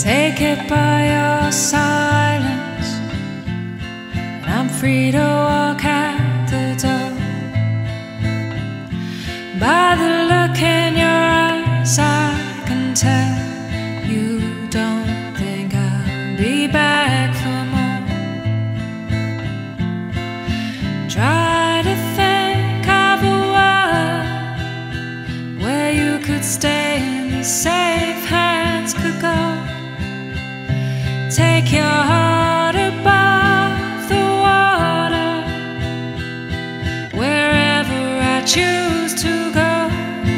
Take it by your silence, and I'm free to walk out the door. By the look in your eyes, I can tell you don't think I'll be back for more. Try to think of a world where you could stay and safe hands could go. Take your heart above the water, wherever I choose to go.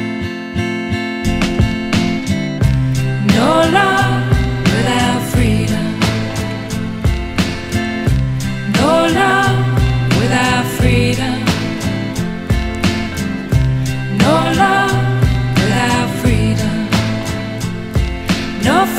No love without freedom. No love without freedom. No love without freedom. No